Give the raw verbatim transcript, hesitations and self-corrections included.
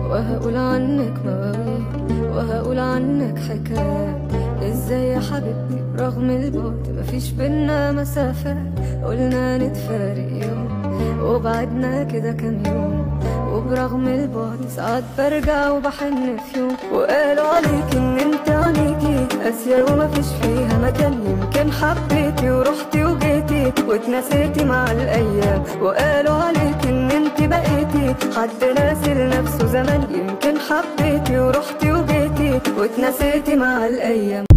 وهقول عنك مواويل وهقول عنك حكايات. ازاي يا حبيبتي رغم البعد مفيش بينا مسافات؟ قلنا نتفارق يوم وبعدنا كده كام يوم، وبرغم البعد ساعات برجع وبحن في يوم. وقالوا عليك ان انت عليكي قاسية ومفيش فيها مكان، يمكن حبيتي ورحتي وجيتي واتنسيتي مع الايام. وقالوا عليك ان انت بقيتي حد ناسي لنفسه زمان، يمكن حبيتي ورحتي وجيتي واتنسيتي مع الايام.